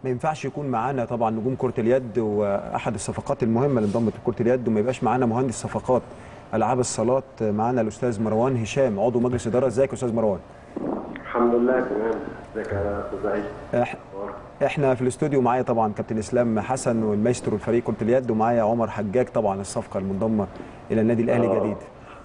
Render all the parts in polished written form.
ما ينفعش يكون معانا طبعا نجوم كرة اليد، واحد الصفقات المهمة اللي انضمت لكرة اليد، وما يبقاش معانا مهندس صفقات العاب الصالات معانا الاستاذ مروان هشام عضو مجلس ادارة. ازيك يا استاذ مروان؟ الحمد لله تمام. ازيك يا استاذ عيسى؟ احنا في الاستوديو معايا طبعا كابتن اسلام حسن والمايسترو الفريق كرة اليد، ومعايا عمر حجاج طبعا الصفقة المنضمة الى النادي الاهلي الجديد.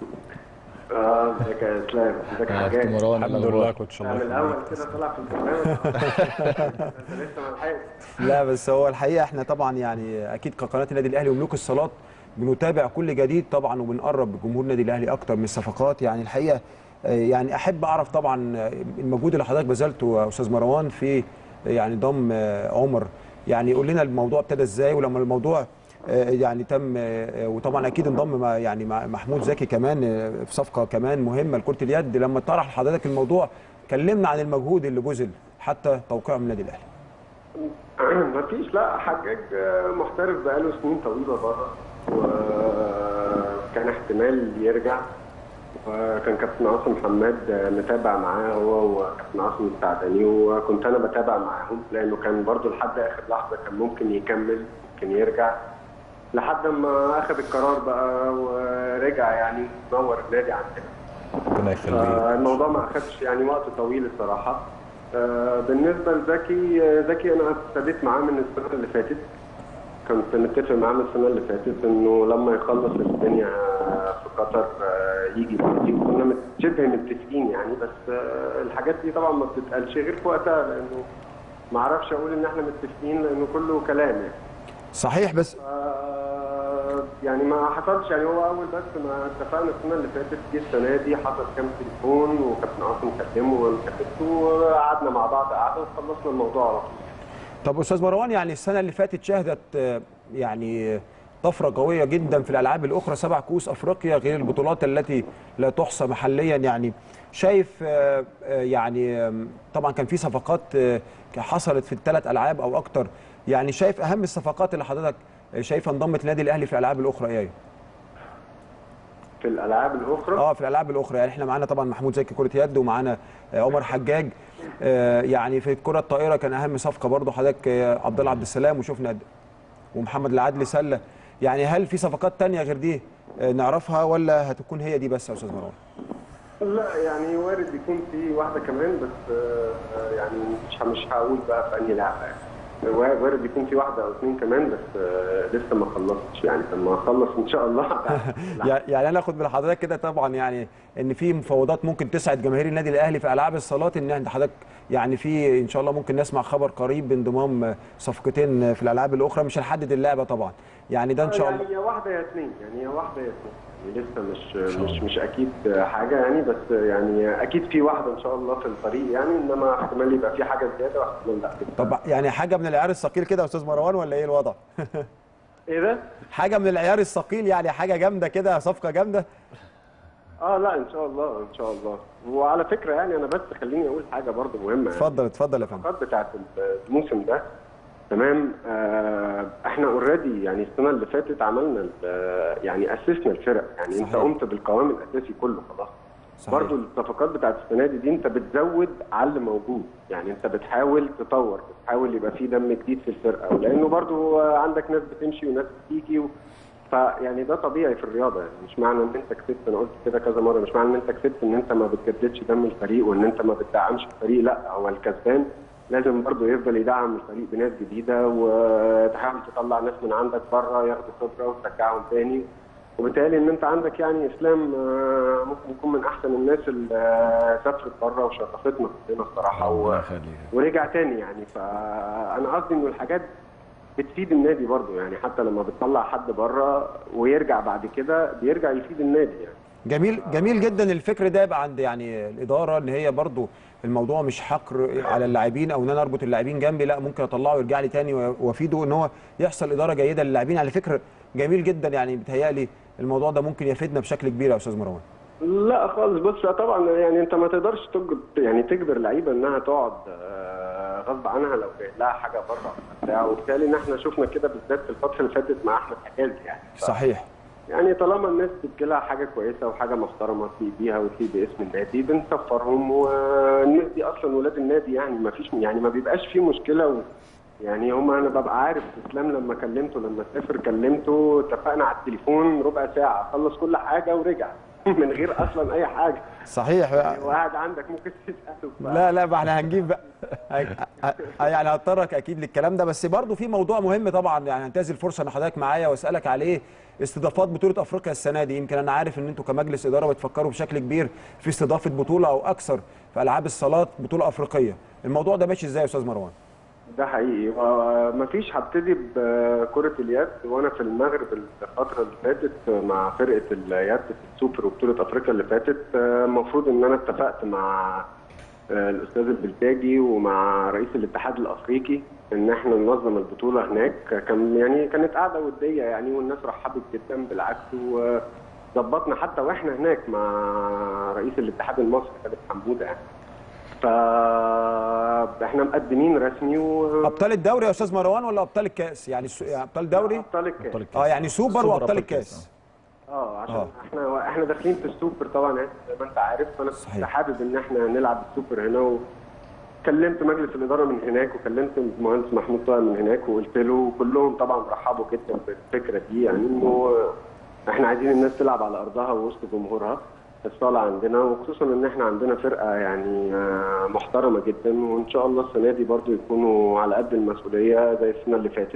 ازيك يا اسلام؟ ازيك يا حجاج؟ الحمد لله كوتش. الله من الاول كده طلع في البرنامج. انت لسه ما لحقتش. لا بس هو الحقيقه احنا طبعا يعني اكيد كقناه النادي الاهلي وملوك الصالات بنتابع كل جديد طبعا، وبنقرب جمهور النادي الاهلي اكتر من الصفقات. يعني الحقيقه يعني احب اعرف طبعا المجهود اللي حضرتك بذلته يا استاذ مروان في يعني ضم عمر. يعني قول لنا الموضوع ابتدى ازاي، ولما الموضوع يعني تم، وطبعا اكيد انضم يعني مع محمود زكي كمان في صفقه كمان مهمه لكره اليد. لما طرح لحضرتك الموضوع كلمنا عن المجهود اللي بذل حتى توقيعه من النادي الاهلي. مفيش، لا حجاج محترف بقاله سنين طويله بره، وكان احتمال يرجع، وكان كابتن عاصم محمد متابع معاه هو وكابتن عاصم السعداني، وكنت انا بتابع معاهم لانه كان برضو لحد اخر لحظه كان ممكن يكمل ممكن يرجع، لحد ما اخذ القرار بقى ورجع يعني نور النادي عندنا. ربنا يخليك. الموضوع ما اخذش يعني وقت طويل الصراحه. بالنسبه لزكي، زكي انا ابتديت معاه من السنه اللي فاتت، كنت متفق معاه من السنه اللي فاتت انه لما يخلص الدنيا في قطر يجي بعدين، كنا شبه متفقين يعني، بس الحاجات دي طبعا ما بتتقالش غير في وقتها، لانه ما اعرفش اقول ان احنا متفقين لانه كله كلام يعني. صحيح. بس يعني ما حصلش، يعني هو اول بس ما اتفقنا السنه اللي فاتت، جه السنه دي حصل كام تليفون وكابتن عاصم كلمه وانا كلمته وقعدنا مع بعض قعده وخلصنا الموضوع على طول. طب استاذ مروان، يعني السنه اللي فاتت شهدت يعني طفره قويه جدا في الالعاب الاخرى، 7 كؤوس افريقيا غير البطولات التي لا تحصى محليا. يعني شايف يعني طبعا كان في صفقات حصلت في ال3 العاب او اكتر، يعني شايف اهم الصفقات اللي حضرتك شايفها انضمت النادي الاهلي في الالعاب الاخرى ايه؟ في الالعاب الاخرى؟ في الالعاب الاخرى يعني احنا معانا طبعا محمود زكي كره يد، ومعانا عمر حجاج. يعني في الكره الطائره كان اهم صفقه برضه حضرتك عبد الله عبد السلام، وشفنا ومحمد العدلي سله. يعني هل في صفقات ثانيه غير دي نعرفها، ولا هتكون هي دي بس يا استاذ مروان؟ لا يعني وارد يكون في واحده كمان، بس يعني مش هقول بقى في انهي لعبه يعني. وارد يكون في واحده او 2 كمان، بس لسه ما خلصتش يعني، لما اخلص ان شاء الله. يعني انا اخد من حضرتك كده طبعا يعني ان في مفاوضات ممكن تسعد جماهير النادي الاهلي في العاب الصالات، ان عند حضرتك يعني في ان شاء الله ممكن نسمع خبر قريب بانضمام صفقتين في الالعاب الاخرى. مش هنحدد اللعبه طبعا، يعني ده ان شاء الله. يعني يا واحده يا 2، يعني يا واحده يا 2، يعني لسه مش اكيد حاجه يعني، بس يعني اكيد في واحده ان شاء الله في الطريق يعني، انما احتمال يبقى في حاجه زياده واحتمال لا. طب يعني حاجه من العيار الثقيل كده يا استاذ مروان، ولا ايه الوضع؟ ايه ده؟ حاجه من العيار الثقيل، يعني حاجه جامده كده، صفقه جامده. لا ان شاء الله ان شاء الله. وعلى فكره يعني انا بس خليني اقول حاجه برضو مهمه. اتفضل اتفضل يا فندم. الصفقات بتاعت الموسم ده تمام. احنا اوريدي يعني السنه اللي فاتت عملنا يعني اسسنا الفرق يعني. صحيح. انت قمت بالقوام الاساسي كله خلاص. برضو الصفقات بتاعت السنه دي انت بتزود على اللي موجود يعني، انت بتحاول تطور، بتحاول يبقى في دم جديد في الفرقه، ولانه برضو عندك ناس بتمشي وناس بتيجي فيعني ده طبيعي في الرياضه يعني. مش معنى ان انت كسبت، انا قلت كده كذا مره، مش معنى ان انت كسبت ان انت ما بتجددش دم الفريق وان انت ما بتدعمش الفريق، لا، هو الكسبان لازم برضه يفضل يدعم الفريق بناس جديده، وتحاول تطلع ناس من عندك بره ياخدوا خبره وترجعهم تاني. وبالتالي ان انت عندك يعني اسلام ممكن يكون من احسن الناس اللي سافرت بره وشرفتنا كلنا الصراحه، ورجع تاني يعني. فانا قصدي انه الحاجات بتفيد النادي برضه يعني، حتى لما بتطلع حد بره ويرجع بعد كده بيرجع يفيد النادي يعني. جميل جدا الفكر ده يبقى عند يعني الاداره، ان هي برضو الموضوع مش حقر على اللاعبين او ان انا اربط اللاعبين جنبي، لا، ممكن اطلعه ويرجع لي تاني وافيده، ان هو يحصل اداره جيده للاعبين. على فكره جميل جدا يعني، بيتهيألي الموضوع ده ممكن يفيدنا بشكل كبير يا استاذ مروان. لا خالص، بص طبعا يعني انت ما تقدرش يعني تجبر لعيبه انها تقعد غصب عنها لو جاي لها حاجه بره بتاع، وبالتالي ان احنا شفنا كده بالذات في الفتره اللي فاتت مع احمد حجازي يعني. صحيح. يعني طالما الناس بتجيلها حاجه كويسه وحاجه محترمه تليق بيها وتليق باسم النادي بنسفرهم، والناس دي اصلا ولاد النادي يعني، ما فيش يعني ما بيبقاش في مشكله يعني انا ببقى عارف اسلام لما كلمته، لما سافر كلمته، اتفقنا على التليفون ربع ساعه خلص كل حاجه ورجع من غير اصلا اي حاجه. صحيح. يعني وقاعد عندك ممكن تساله. لا ما احنا هنجيب بقى يعني هضطرك اكيد للكلام ده، بس برضو في موضوع مهم طبعا يعني هنتهز الفرصه ان حضرتك معايا واسالك عليه. استضافات بطوله افريقيا السنه دي، يمكن انا عارف ان انتوا كمجلس اداره بتفكروا بشكل كبير في استضافه بطوله او اكثر في العاب الصالات بطوله افريقيه، الموضوع ده ماشي ازاي يا استاذ مروان؟ ده حقيقي. مفيش، هبتدي بكرة اليد، وانا في المغرب الفترة اللي فاتت مع فرقة اليد في السوبر وبطولة افريقيا اللي فاتت. المفروض ان انا اتفقت مع الاستاذ البلتاجي ومع رئيس الاتحاد الافريقي ان احنا ننظم البطولة هناك. كانت قاعدة ودية يعني، والناس رحبت جدا بالعكس، وظبطنا حتى واحنا هناك مع رئيس الاتحاد المصري خالد حمودة يعني. فاحنا مقدمين رسمي ابطال الدوري يا استاذ مروان ولا ابطال الكاس؟ يعني ابطال دوري؟ ابطال الكاس. يعني سوبر وابطال الكاس. عشان احنا داخلين في السوبر طبعا زي ما انت عارف، فانا كنت حابب ان احنا نلعب السوبر هنا، وكلمت مجلس الاداره من هناك، وكلمت المهندس محمود طاهر من هناك، وقلت له كلهم طبعا رحبوا جدا بالفكره دي، يعني انه احنا عايزين الناس تلعب على ارضها ووسط جمهورها في الصاله عندنا، وخصوصا ان احنا عندنا فرقه يعني محترمه جدا، وان شاء الله السنه دي برضو يكونوا على قد المسؤوليه زي السنه اللي فاتت.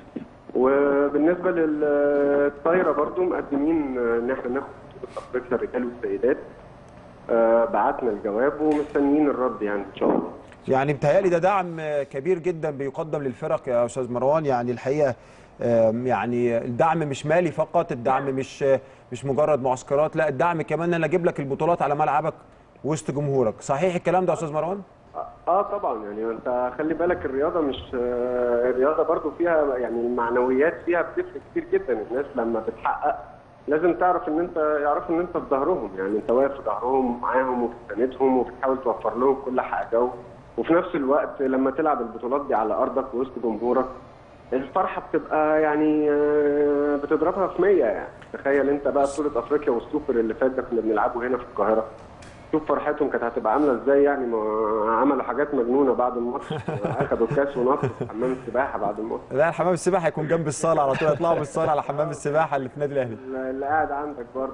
وبالنسبه للطايره برضو مقدمين ان احنا ناخد بطوله افريقيا الرجال والسيدات. بعتنا الجواب ومستنيين الرد يعني ان شاء الله. يعني بيتهيألي ده دعم كبير جدا بيقدم للفرق يا استاذ مروان، يعني الحقيقه يعني الدعم مش مالي فقط، الدعم مش مجرد معسكرات، لا الدعم كمان ان انا اجيب لك البطولات على ملعبك وسط جمهورك. صحيح الكلام ده يا استاذ مروان؟ طبعا. يعني انت خلي بالك الرياضه مش الرياضه برضو فيها يعني المعنويات فيها بتفرق كتير جدا. الناس لما بتحقق لازم تعرف ان انت يعرفوا ان انت في ظهرهم، يعني انت واقف في ظهرهم ومعاهم وبتساندهم وبتحاول توفر لهم كل حاجه، وفي نفس الوقت لما تلعب البطولات دي على ارضك وسط جمهورك الفرحه بتبقى يعني بتضربها في 100 يعني. تخيل انت بقى بطوله افريقيا والسوبر اللي فات ده كنا بنلعبه هنا في القاهره، شوف فرحتهم كانت هتبقى عامله ازاي يعني. عملوا حاجات مجنونه بعد الماتش، اخدوا الكاس ونطوا في حمام السباحه بعد الماتش. لا حمام السباحه هيكون جنب الصاله على طول، يطلعوا بالصاله على حمام السباحه اللي في النادي الاهلي اللي قاعد عندك برضه.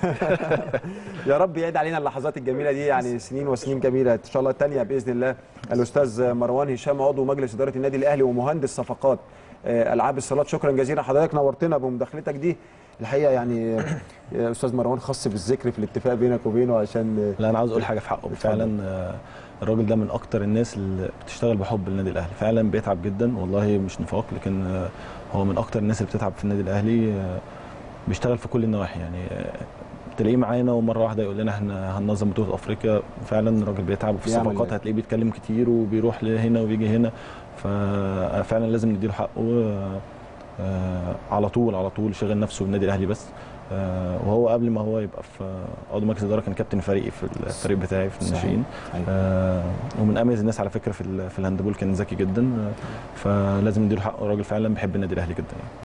يا رب يعيد علينا اللحظات الجميله دي، يعني سنين وسنين جميله ان شاء الله الثانيه باذن الله. الاستاذ مروان هشام عضو مجلس اداره النادي الاهلي ومهندس صفقات العاب الصالات، شكرا جزيلا حضرتك، نورتنا بمداخلتك دي الحقيقه. يعني استاذ مروان خاص بالذكر في الاتفاق بينك وبينه عشان لا انا عاوز اقول حاجه في حقه. فعلا الراجل ده من اكتر الناس اللي بتشتغل بحب النادي الاهلي، فعلا بيتعب جدا والله مش نفاق، لكن هو من اكتر الناس اللي بتتعب في النادي الاهلي، بيشتغل في كل النواحي. يعني تلاقيه معانا ومره واحده يقول لنا احنا هننظم بطوله افريقيا، فعلا الراجل بيتعب، وفي الصفقات هتلاقيه بيتكلم كتير وبيروح لهنا وبيجي هنا، ففعلا لازم نديله حقه. على طول شغل نفسه بالنادي الاهلي بس. وهو قبل ما هو يبقى في عضو مجلس الاداره كان كابتن فريقي في الفريق بتاعي في الناشئين. ومن اميز الناس على فكره في الهاندبول، كان ذكي جدا، فلازم نديله حقه. الراجل فعلا بيحب النادي الاهلي جدا يعني.